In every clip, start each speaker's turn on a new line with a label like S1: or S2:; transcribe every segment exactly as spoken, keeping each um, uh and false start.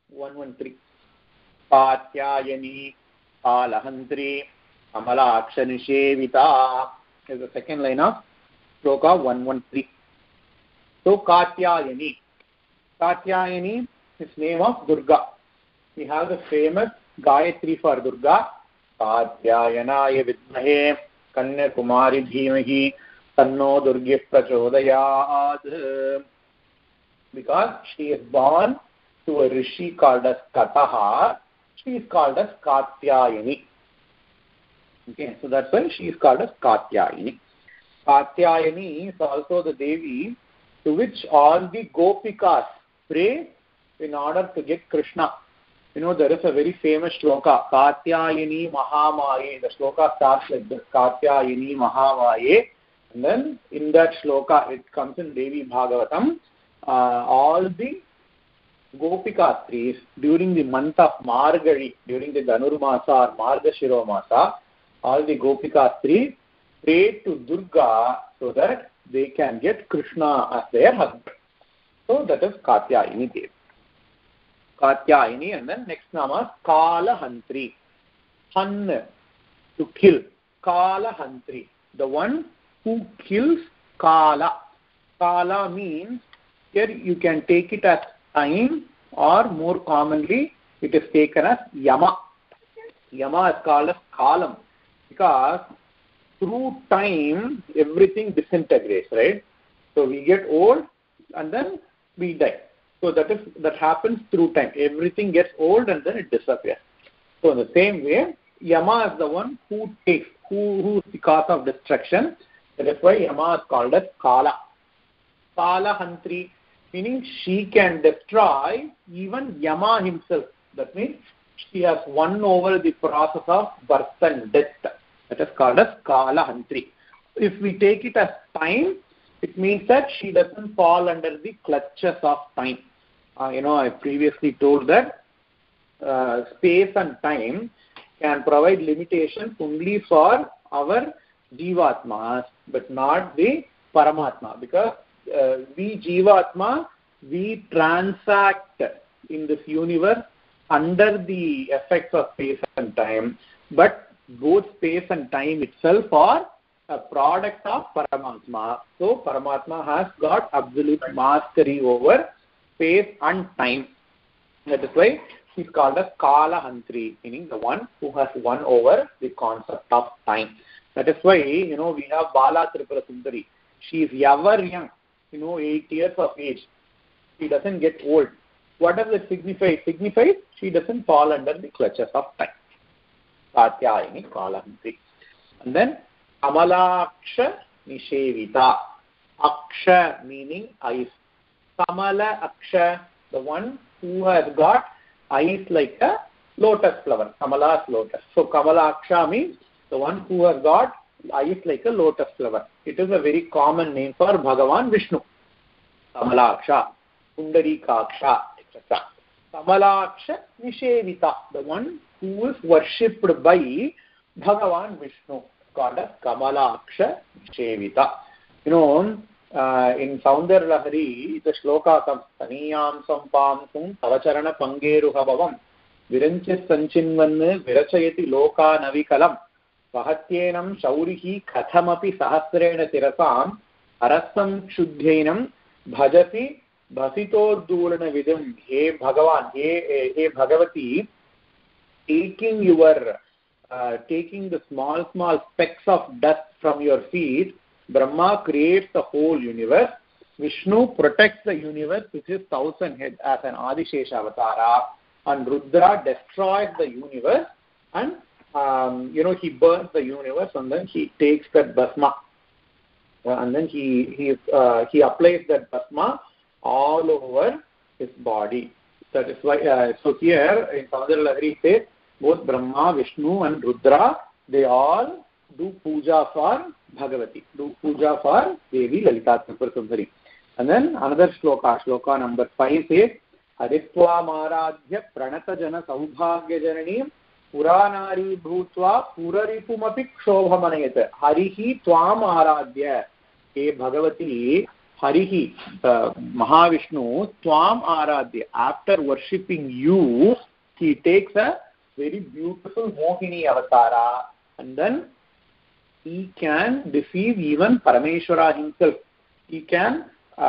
S1: one one three. Katyayani, Kalahantri, Kamalaksha Nishevita is the second line of Shloka one one three. So Katyayani. Katyayani is name of Durga. We have the famous Gayatri for Durga. Katyayanaya vidmahe Kanyakumari dhimahi tanno Durgya prachodayat. Because she is born to a rishi called as Kataha, she is called as Katyayani. Okay, so that's why she is called as Katyayani. Katyayani is also the Devi to which all the Gopikas pray in order to get Krishna. You know, there is a very famous shloka, Katyayani Mahamaye. The shloka starts like this, Katyayani Mahamaye. And then in that shloka, it comes in Devi Bhagavatam, uh, all the Gopika trees during the month of Margari, during the Dhanurmasa or Margashiro Masa, all the Gopika trees pray to Durga so that they can get Krishna as their husband. So that is Katyayani Devi. Katyayani, and then next nama Kalahantri. Han, to kill. Kalahantri, the one who kills Kala. Kala means, here you can take it as time, or more commonly it is taken as Yama. Yama is called as Kalam because through time everything disintegrates, right? So we get old and then we die. So that is that happens through time. Everything gets old and then it disappears. So in the same way, Yama is the one who takes, who who is the cause of destruction. That is why Yama is called as Kala. Kalahantri, meaning she can destroy even Yama himself. That means she has won over the process of birth and death. That is called as Kalahantri. If we take it as time, it means that she doesn't fall under the clutches of time. Uh, you know, I previously told that uh, space and time can provide limitations only for our Jivatmas, but not the Paramatma. Because uh, we Jivatma, we transact in this universe under the effects of space and time, but both space and time itself are a product of Paramatma. So Paramatma has got absolute mastery over space and time. That is why he is called as Kalahantri, meaning the one who has won over the concept of time. That is why, you know, we have Bala Tripura Sundari. She is ever young, you know, eight years of age. She doesn't get old. What does it signify? It signifies she doesn't fall under the clutches of time. Katyayani Kalahantri. And then Kamalaksha Nishevita. Aksha meaning eyes. Kamala Aksha, the one who has got eyes like a lotus flower. Kamala's lotus. So Kamala Aksha means the one who has got eyes like a lotus flower. It is a very common name for Bhagavan Vishnu. Kamala Aksha, Pundarika Aksha, et cetera. Kamalaksha Nishevita, the one who is worshipped by Bhagavan Vishnu, called as Kamalaksha Nishevita. You know, uh, in Saundar Lahari, the shloka comes, Taniyam Sampamsum Tavacharana Pangeruha Bhavam Viranchis Sanchinvan Virachayati Loka Navikalam Vahatyenam Shaurihi Kathamapi Sahasrena Tirasam Arasam Shuddhainam Bhajati Bhasitodurana Vidam. He Bhagavan, he, he Bhagavati, taking your uh, taking the small small specks of dust from your feet, Brahma creates the whole universe. Vishnu protects the universe with his thousand heads as an Adishesha Avatara, and Rudra destroys the universe, and um, you know, he burns the universe, and then he takes that Bhasma, uh, and then he he uh, he applies that Bhasma all over his body. That is why, uh, so here in Saundar Lahari says, both Brahma, Vishnu and Rudra, they all do puja for Bhagavati, do puja for Devi Lalita Tripura Sundari. And then another shloka, shloka number five says, Haditva Maradhya Pranata Jana Saubhagya Janani Puranari Bhutva Puraripumapi Kshovamanayat. Harihi Tvam Aradhya. Hey Bhagavati, Harihi, uh, Mahavishnu, Tvam Aradhya, after worshipping you, he takes a very beautiful Mohini avatara, and then he can deceive even Parameshwara himself. He can, uh,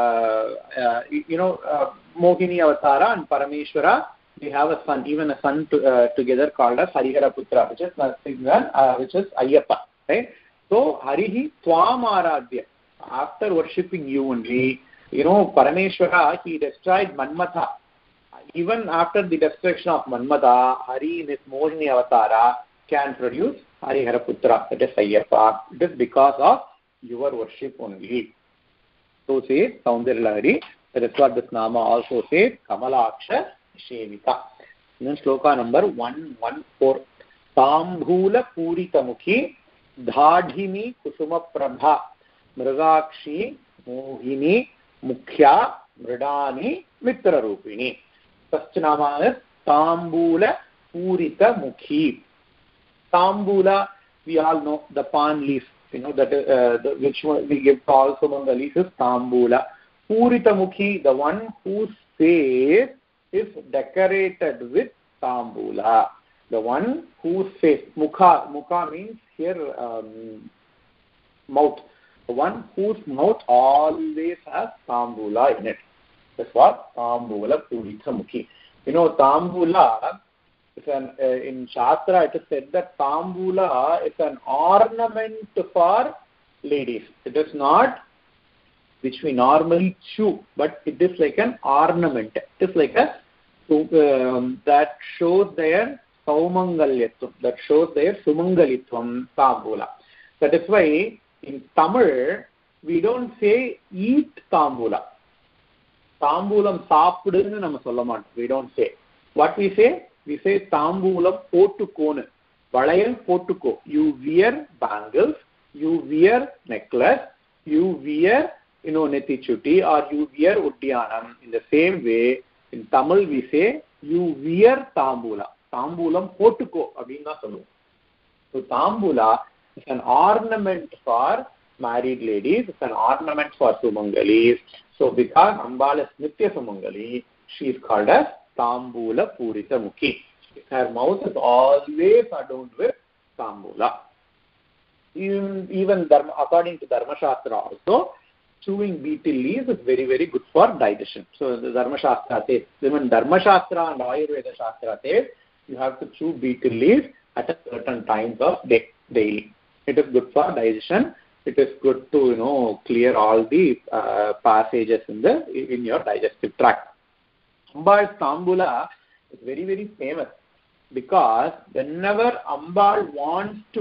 S1: uh, you know, uh, Mohini avatara and Parameshwara, they have a son, even a son to, uh, together called as Harihara Putra, which is nothing uh, which is Ayyappa, right? So Harihi Tvam Aradhya. After worshipping you only, you know, Parameshwara, he destroyed Manmatha. Even after the destruction of Manmatha, Hari in his Mohini avatara can produce Harihara Putra, that is Ayyappa. It is because of your worship only. So says Saundarya, that is what this Nama also says, Kamalaksha Shevita. Then Shloka number one one four. Tambhula Puritamukhi Dhadhini Kusuma Prabha Mrigakshi Mohini Mukhya Mridani Mitra Rupini. First nama is Tambula Purita Mukhi. Tambula, we all know the pan leaf, you know, that uh, the, which one we give also among the leaf is Tambula. Purita Mukhi, the one whose face is decorated with Tambula. The one whose face, Mukha, Mukha means here um, mouth. The one whose mouth always has Tambula in it. That's what Tambula Purita Mukhi. You know, Tambula, is an, uh, in Shastra it is said that Tambula is an ornament for ladies. It is not which we normally chew, but it is like an ornament. It is like a, um, that shows their Saumangalyatvam, that shows their Sumangalitvam, Tambula. That is why in Tamil, we don't say eat Tambula. Tambulam saapudunu nama solla. We don't say. What we say? We say Tambulam pottukonu. Valayal pottukko. You wear bangles, you wear necklace, you wear, you know, netichutti, or you wear uddiyanam. In the same way, in Tamil we say, you wear Tambula. Tambulam pottukko. Abhinna sollu. So Tambula is an ornament for married ladies, it's an ornament for Sumangalis. So because Ambal is Nitya Sumangali, she is called as Tambula Purita Mukhi. Her mouth is always adorned with Tambula. Even, even dharma, according to Dharma Shastra also, chewing betel leaves is very, very good for digestion. So the Dharma Shastra says, even Dharma Shastra and Ayurveda Shastra says, you have to chew betel leaves at a certain times of day, daily. It is good for digestion. It is good to, you know, clear all the uh, passages in the in your digestive tract. Ambal's Tambula is very, very famous because whenever Ambal wants to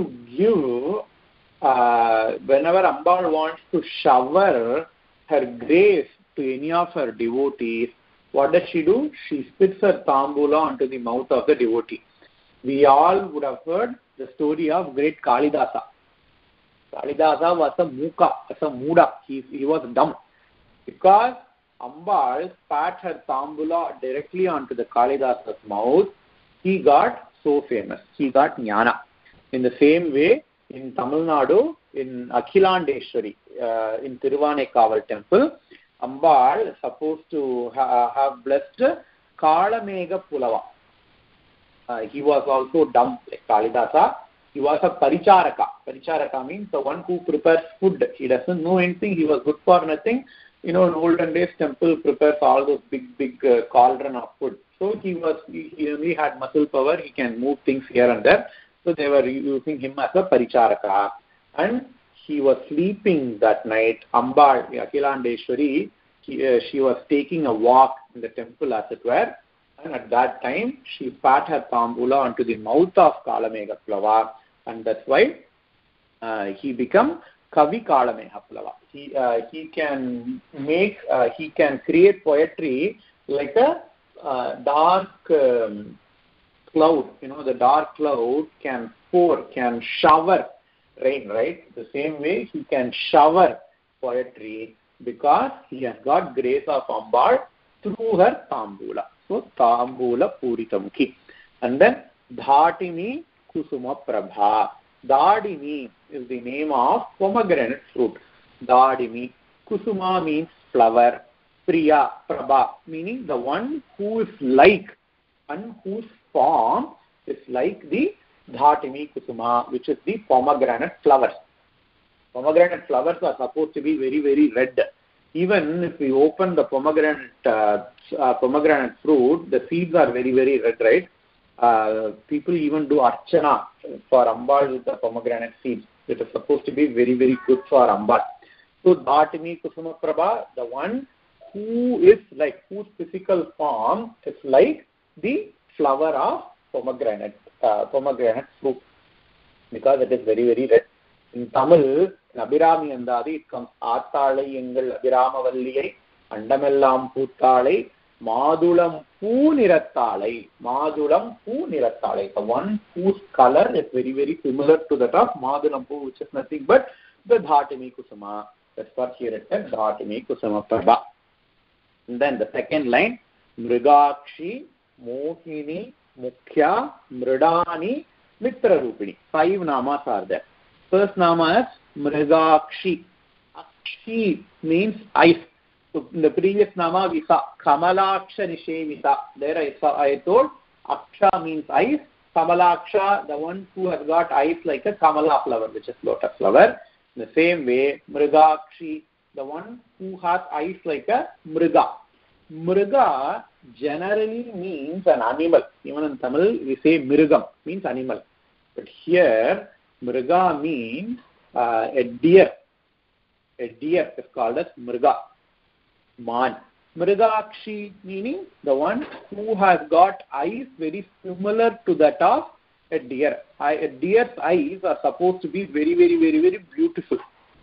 S1: give, uh, whenever Ambal wants to shower her grace to any of her devotees, what does she do? She spits her Tambula onto the mouth of the devotee. We all would have heard the story of great Kalidasa. Kalidasa was a muka, was a muda. He, he was dumb. Because Ambal spat her Tambula directly onto the Kalidasa's mouth, he got so famous. He got jnana. In the same way, in Tamil Nadu, in Akhilandeshwari, uh, in Thiruvanekaval temple, Ambal is supposed to ha- have blessed Kalamega Pulava. Uh, he was also dumb like Kalidasa. He was a paricharaka. Paricharaka means the one who prepares food. He doesn't know anything. He was good for nothing. You know, in olden days, temple prepares all those big, big uh, cauldron of food. So he was, he, he only had muscle power. He can move things here and there. So they were using him as a paricharaka. And he was sleeping that night. Ambal, Akhilandeshwari, he, uh, she was taking a walk in the temple, as it were. And at that time, she spat her Tambula onto the mouth of Kalamega Pulava. And that's why uh, he become Kavi Kalamega Pulava. He, uh, he can make, uh, he can create poetry like a uh, dark um, cloud. You know, the dark cloud can pour, can shower rain, right? The same way he can shower poetry because he has got grace of Ambal through her Tambula. So Tambula Puritamukhi. And then Dhatini Kusuma Prabha. Dadimi is the name of pomegranate fruit. Dadimi. Kusuma means flower. Priya, Prabha, meaning the one who is like and whose form is like the Dhatini Kusuma, which is the pomegranate flowers. Pomegranate flowers are supposed to be very, very red. Even if we open the pomegranate uh, uh, pomegranate fruit, the seeds are very, very red, right? Uh, people even do archana for Ambal with the pomegranate seeds. It is supposed to be very, very good for Ambal. So Dhatini Kusuma Prabha, the one who is like, whose physical form is like the flower of pomegranate, uh, pomegranate fruit, because it is very, very red. In Tamil, in Abhirami Andadi, it comes Aathaalai Engal Abhiramavalliyai, Andamellam Poothaalai, Madulam Poo Nirattaalai, Madulam Poo Nirattaalai, the one whose color is very, very similar to that of Madulam Poo, which is nothing but the Dhatini Kusuma. That's what here it says, Dhatini Kusuma Prabha. And then the second line, Mrigakshi, Mohini, Mukhya, Mridani, Mitra Rupini. Five namas are there. First nama is Mrigakshi. Akshi means ice. So in the previous nama we saw Kamalaksha Nishevita. There I saw, I told Aksha means ice. Kamalaksha, the one who has got eyes like a Kamala flower, which is lotus flower. In the same way, Mrigakshi, the one who has eyes like a Mriga. Mriga generally means an animal. Even in Tamil, we say Mirigam, means animal. But here, Mriga means uh, a deer. A deer is called as Mriga. Man. Mrigakshi meaning the one who has got eyes very similar to that of a deer. A deer's eyes are supposed to be very, very, very, very beautiful.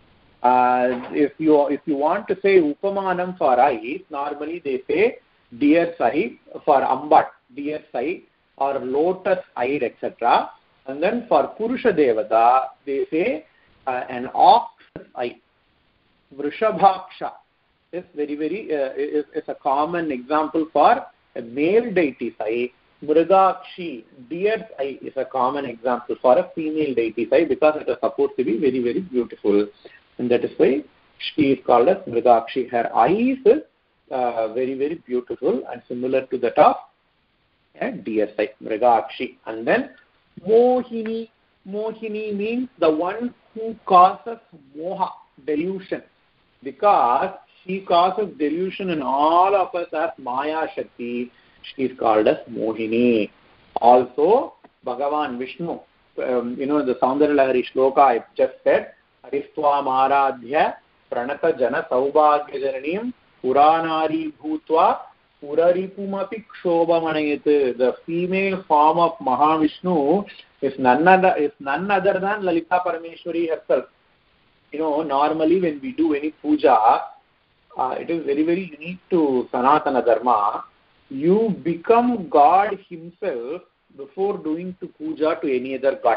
S1: Uh, if you if you want to say upamanam for eyes, normally they say deer's eye for Ambat, deer's eye or lotus eye, et cetera. And then for Purusha Devata, they say uh, an ox's eye. Vrishabhaksha is very, very uh, is, is a common example for a male deity's eye. Mrigakshi, deer's eye, is a common example for a female deity's eye because it is supposed to be very, very beautiful. And that is why she is called as Mrigakshi. Her eyes is uh, very, very beautiful and similar to that of a deer's eye, Mrigakshi. And then Mohini. Mohini means the one who causes moha, delusion. Because she causes delusion in all of us as Maya Shakti, she is called as Mohini. Also, Bhagavan Vishnu, um, you know, the Saundarya Lahari shloka I just said, Aristvam Aradhya Pranata Jana Saubhagya Jananiyam Puranari Bhutva Puraripumapi Kshobhamanayat. The female form of Mahavishnu is none other, is none other than Lalita Parameshwari herself. You know, normally when we do any puja, uh, it is very, very unique to Sanatana Dharma. You become God himself before doing to puja to any other god.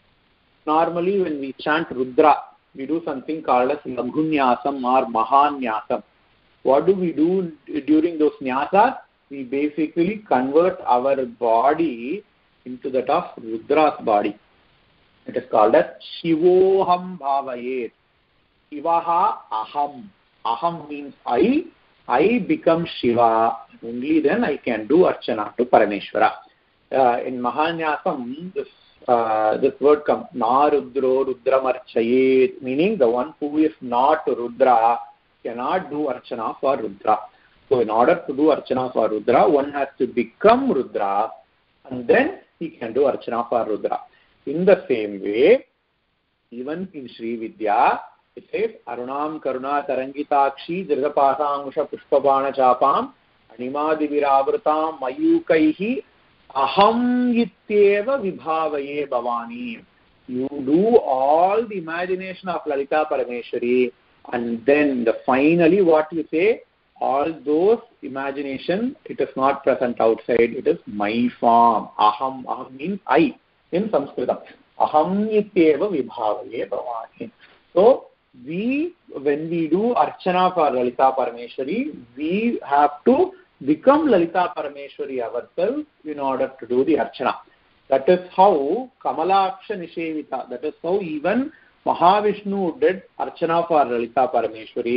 S1: Normally when we chant Rudra, we do something called as Laghunyasam or Mahanyasam. What do we do during those nyasas? We basically convert our body into that of Rudra's body. It is called as Shivoham Bhavayet. Shivaha Aham. Aham means I. I become Shiva. Only then I can do Archana to Parameshwara. Uh, in Mahanyasam, this, uh, this word comes, Na Rudro Rudramarchayet, meaning the one who is not Rudra cannot do Archana for Rudra. So in order to do Archana for Rudra, one has to become Rudra and then he can do Archana for Rudra. In the same way, even in Sri Vidya, it says, Arunam Karuna Tarangitakshi Dirgapasangusha Pushpabana Chapam Animadiviravrutam Mayukaihi Aham Yityeva Vibhavaye Bhavani. You do all the imagination of Lalita Parameshwari, and then the finally what you say, all those imagination, it is not present outside, it is my form. Aham, aham means I in Sanskrit. Aham Yityeva Vibhavaye Bhavani. So, we, when we do Archana for Lalita Parameshwari, we have to become Lalita Parameshwari ourselves in order to do the Archana. That is how Kamalaksha Nishevita, that is how even Mahavishnu did Archana for Lalita Parameshwari.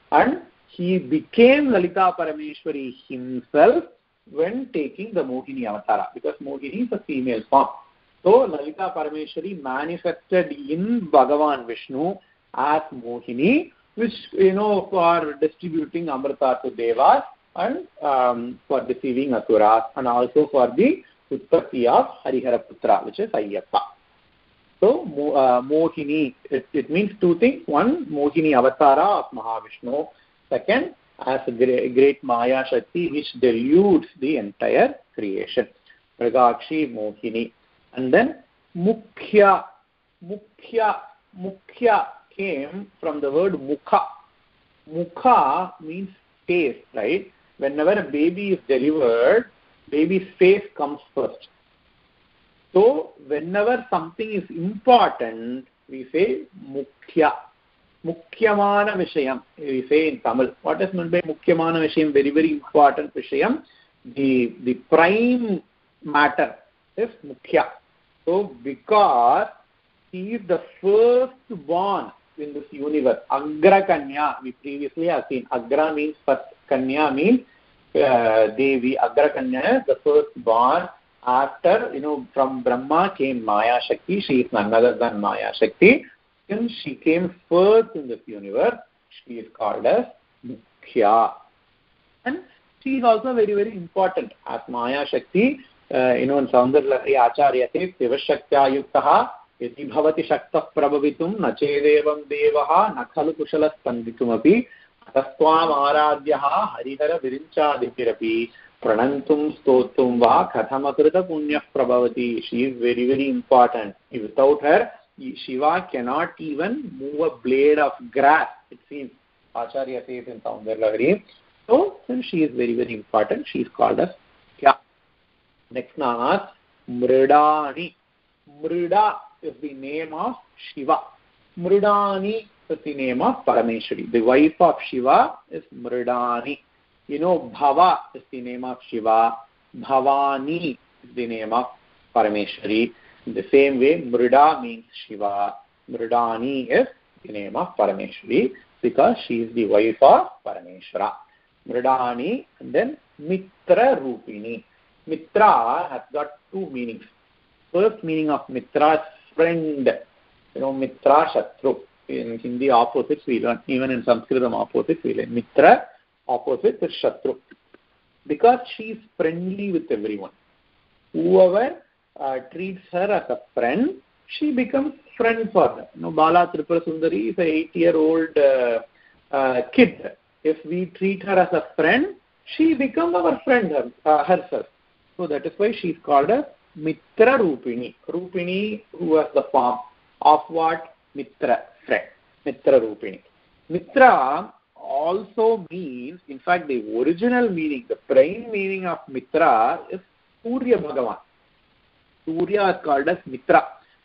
S1: and he became Lalita Parameshwari himself when taking the Mohini Avatara, because Mohini is a female form. So Lalita Parameshwari manifested in Bhagavan Vishnu as Mohini, which, you know, for distributing Amrita to Devas and um, for deceiving Asuras, and also for the Utpatti of Harihara Putra, which is Ayyappa. So uh, Mohini, it, it means two things. One, Mohini Avatara of Mahavishnu. Second, as a great, great Maya Shakti which deludes the entire creation. Mrigakshi, Mohini. And then Mukhya. Mukhya. Mukhya came from the word Mukha. Mukha means face, right? Whenever a baby is delivered, baby's face comes first. So whenever something is important, we say Mukhya. Mukhyamana Vishayam, we say in Tamil. What is meant by Mukhyamana Vishayam? Very, very important Vishayam. The, the prime matter is Mukhya. So because he is the first born in this universe, Agra Kanya, we previously have seen. Agra means first, Kanya means uh, Devi. Agra Kanya is the first born. After, you know, from Brahma came Maya Shakti. She is none other than Maya Shakti. Since she came first in this universe, she is called as Mukhya. And she is also very, very important. As Maya Shakti, uh, you know, in Saundarlahari Acharya says, Sivashaktya yuktaha yati bhavati shakta prabhavitum na chedevam devaha na khalu kushala spanditumapi atastvam aradhyaha harihara virinchadipirapi pranantum stotum va kathamakrita punya prabhavati. She is very, very important. Without her, Shiva cannot even move a blade of grass, it seems. Acharya says in Saundarlahari. So, since she is very, very important, she is called as Kya. Next name is Mridani. Mrida is the name of Shiva. Mridani is the name of Parameshwari. The wife of Shiva is Mridani. You know, Bhava is the name of Shiva. Bhavani is the name of Parameshwari. In the same way, Mrida means Shiva. Mridani is the name of Parameshwari because she is the wife of Parameshwara. Mridani, and then Mitra Rupini. Mitra has got two meanings. First meaning of Mitra is friend. You know, Mitra Shatru. In Hindi, opposites we learn. Even in Sanskritam, opposites we learn. Mitra, opposite is Shatru. Because she is friendly with everyone. Whoever Uh, treats her as a friend, she becomes friend for her. You know, Bala Tripura Sundari is an eight-year-old uh, uh, kid. If we treat her as a friend, she becomes our friend her, uh, herself. So that is why she is called as Mitra Rupini. Rupini, who has the form of what? Mitra, friend. Mitra Rupini. Mitra also means, in fact, the original meaning, the prime meaning of Mitra is Surya Bhagavan. Surya is called as Mitra.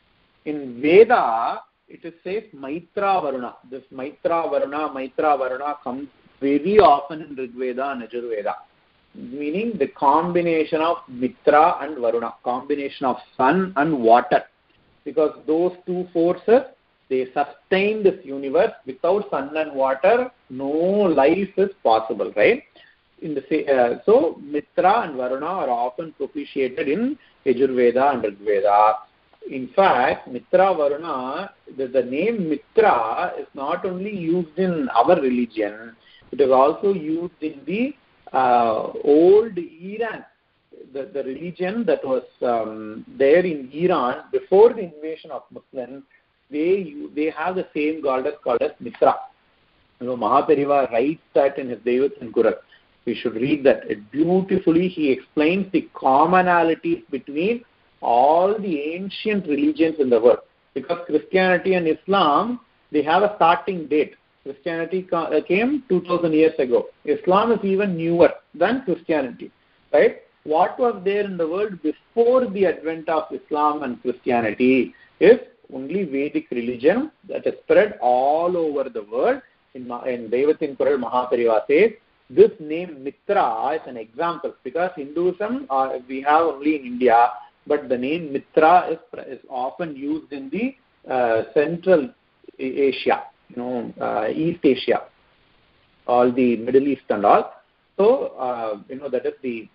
S1: In Veda, it is says Maitra Varuna. This Maitra Varuna, Maitra Varuna comes very often in Rig Veda and Yajurveda, meaning the combination of Mitra and Varuna, combination of sun and water. Because those two forces, they sustain this universe. Without sun and water, no life is possible, right? In the uh, so Mitra and Varuna are often propitiated in Yajurveda and Rigveda. In fact, Mitra Varuna, the, the name Mitra is not only used in our religion, it is also used in the uh, old Iran, the, the religion that was um, there in Iran before the invasion of Muslims. They they have the same goddess called as Mitra. You know, Mahapariva writes that in his Devatin Kural. We should read that. It beautifully he explains the commonalities between all the ancient religions in the world. Because Christianity and Islam, they have a starting date. Christianity came two thousand years ago. Islam is even newer than Christianity. Right? What was there in the world before the advent of Islam and Christianity is only Vedic religion that is spread all over the world. In, in Devatin Kural, Mahapariva says, this name Mitra is an example because Hinduism uh, we have only in India, but the name Mitra is, is often used in the uh, Central Asia, you know, uh, East Asia. all the Middle East and all. So, uh, you know, that is the,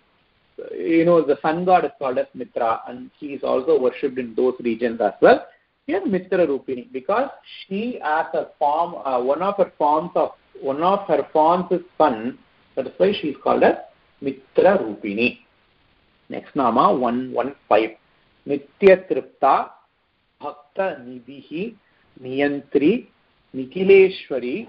S1: you know, the sun god is called as Mitra, and she is also worshipped in those regions as well. Here, Mitra Rupini, because she as a form, uh, one of her forms of, one of her forms is sun, that is why she is called as Mitra Rupini. Next nama, one one five. Nitya Tripta, Bhakta Nidhihi, Niyantri, Nikhileshwari,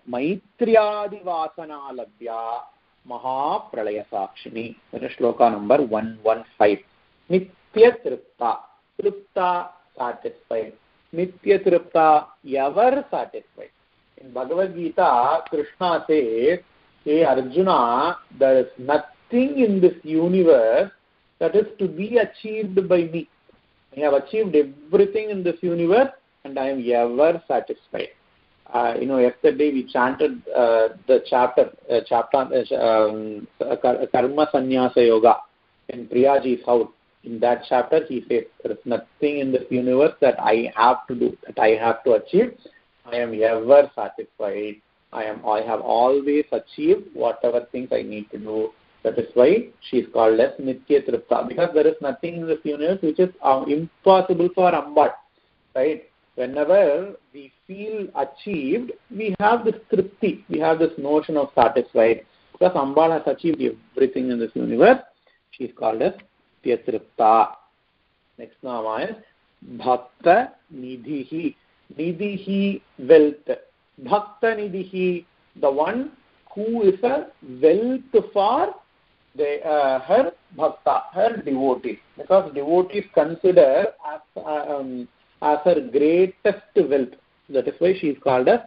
S1: Maitriadi Vasana Labhya, Maha Pralaya Sakshini. That is shloka number one one five. Nitya Tripta. Tripta, satisfied. Nitya Tripta, ever satisfied. In Bhagavad Gita, Krishna says, hey Arjuna, there is nothing in this universe that is to be achieved by me. I have achieved everything in this universe and I am ever satisfied. Uh, you know, yesterday we chanted uh, the chapter, uh, chapter uh, um, Karma Sannyasa Yoga in Priyaji's house. In that chapter, he says, there is nothing in this universe that I have to do, that I have to achieve. I am ever satisfied. I am. I have always achieved whatever things I need to do. That is why she is called as Nitya Tripta, because there is nothing in this universe which is uh, impossible for Ambal. Right? Whenever we feel achieved, we have this tripti, we have this notion of satisfied. Because Ambal has achieved everything in this universe, she is called as Nitya Tripta. Next nama is Bhakta Nidhihi. Nidhihi, wealth. Bhakta Nidhihi, the one who is a wealth for the, uh, her bhakta, her devotees. Because devotees consider as, um, as her greatest wealth. That is why she is called as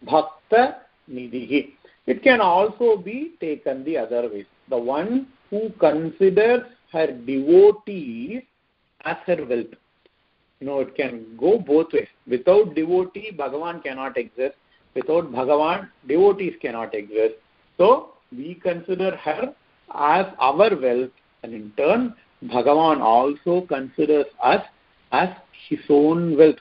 S1: Bhakta Nidhihi. It can also be taken the other way. The one who considers her devotees as her wealth. You know, it can go both ways. Without devotee, Bhagavan cannot exist. Without Bhagavan, devotees cannot exist. So, we consider her as our wealth, and in turn, Bhagavan also considers us as his own wealth.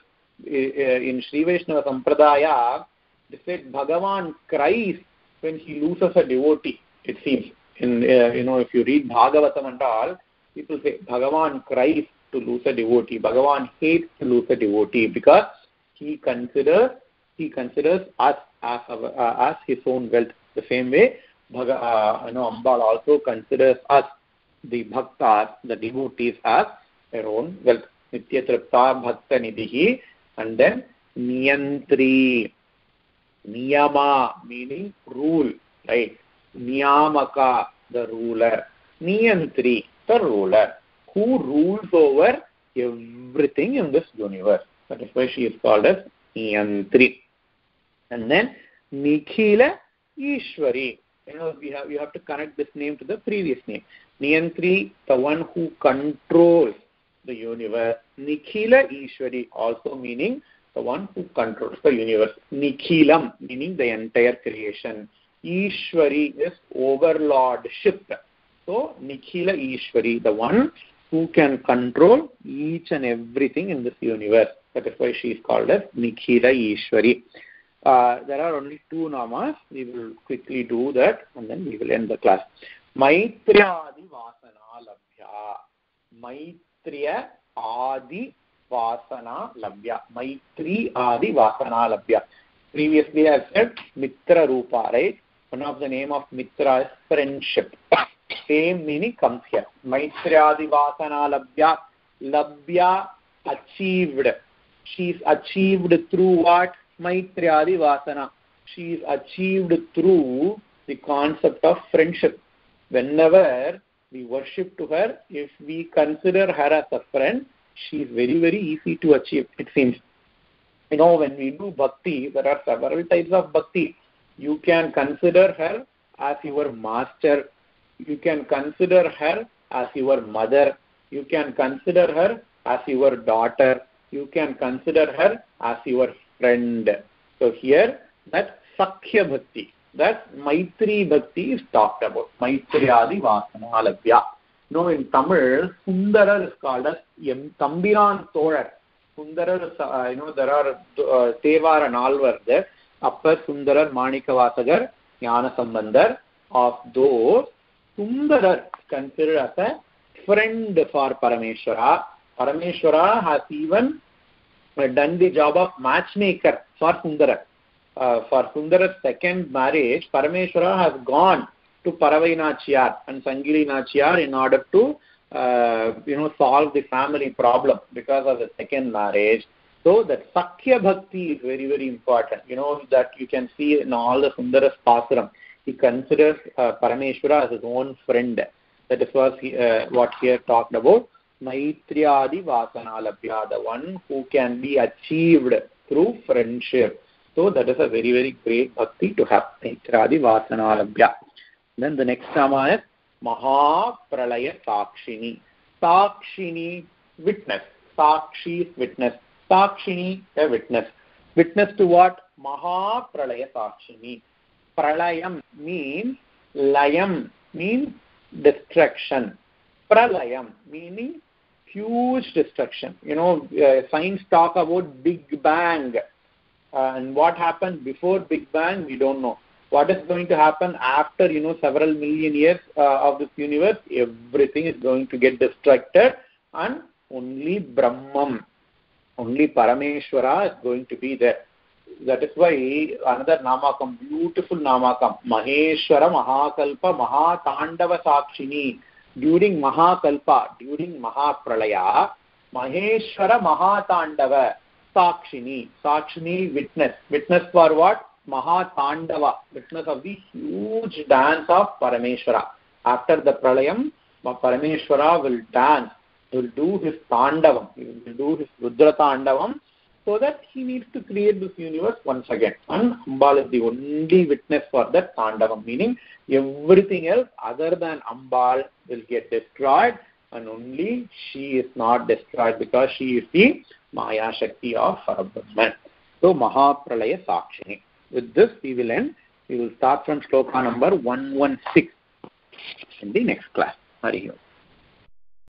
S1: In Sri Vaishnava Sampradaya, they said Bhagavan cries when he loses a devotee, it seems. In, uh, you know, if you read Bhagavatam and all, people say Bhagavan cries to lose a devotee. Bhagavan hates to lose a devotee because he considers he considers us as our, uh, as his own wealth. The same way, Bhaga, uh, you know, Ambal also considers us, the bhaktas, the devotees, as their own wealth. Nitya Tripta Bhakta Nidhihi, and then Niyantri, Niyama, meaning rule, right? Niyamaka, the ruler. Niyantri, the ruler, who rules over everything in this universe. That is why she is called as Niyantri. And then Nikhila Ishwari. You know, we have, you have to connect this name to the previous name. Niyantri, the one who controls the universe. Nikhila Ishwari, also meaning the one who controls the universe. Nikhilam, meaning the entire creation. Ishwari is overlordship. So, Nikhila Ishwari, the one who can control each and everything in this universe. That is why she is called as Nikhila Ishwari. Uh, there are only two namas. We will quickly do that and then we will end the class. Maitriya Adi Vasana Labhya. Maitriya Adi Vasana Labhya. Maitri Adi Vasana Labhya. Previously I said Mitra Rupa, right? One of the name of Mitra is friendship. Same meaning comes here. Maitriya Adi Vasana Labhya. Labhya, achieved. She is achieved through what? Maitriya Vasana. She is achieved through the concept of friendship. Whenever we worship to her, if we consider her as a friend, she is very, very easy to achieve, it seems. You know, when we do bhakti, there are several types of bhakti. You can consider her as your master. You can consider her as your mother. You can consider her as your daughter. You can consider her as your friend. So here, that Sakhya Bhakti, that Maitri Bhakti is talked about. Maitriyadi Vasana Labhya. No, in Tamil, Sundarar is called as Tambiran Thorar. Sundarar is, uh, you know, there are uh, Tevar and Alvar there. Appar, Sundarar, Manika Vasagar, Jnana Sambandar, of those Sundarar considered as a friend for Parameshwara. Parameshwara has even done the job of matchmaker for Sundara. Uh, for Sundara's second marriage, Parameshwara has gone to Paravai Nachiyar and Sangili Nachiyar in order to uh, you know, solve the family problem because of the second marriage. So that Sakhya Bhakti is very, very important. You know, that you can see in all the Sundara's Pasaram. He considers uh, Parameshwara as his own friend. That is what he, uh, what here talked about. Maitriyadi Vasanalabhya, the one who can be achieved through friendship. So that is a very, very great bhakti to have. Maitriyadi Vasanalabhya. Then the next nama is Maha Pralaya Sakshini. Sakshini, witness. Sakshi, witness. Sakshini, a witness. Witness to what? Maha Pralaya Sakshini. Pralayam means, Layam means destruction. Pralayam meaning huge destruction. You know, uh, science talk about Big Bang. Uh, and what happened before Big Bang, we don't know. What is going to happen after, you know, several million years uh, of this universe? Everything is going to get destructed and only Brahman, only Parameshwara is going to be there. That is why another namakam, beautiful namakam, Maheshwara Mahakalpa Mahatandava Sakshini. During Mahakalpa, during Mahapralaya, Maheshwara Mahatandava Sakshini. Sakshini, witness. Witness for what? Mahatandava, witness of the huge dance of Parameshwara. After the Pralayam, Parameshwara will dance, will do his Tandavam, he will do his Rudra Tandavam, so that he needs to create this universe once again. And Ambal is the only witness for that Tandavam, meaning everything else other than Ambal will get destroyed, and only she is not destroyed because she is the Maya Shakti of Parabrahman. So Mahapralaya Sakshini. With this we will end. We will start from shloka number one one six in the next class. Hari Om.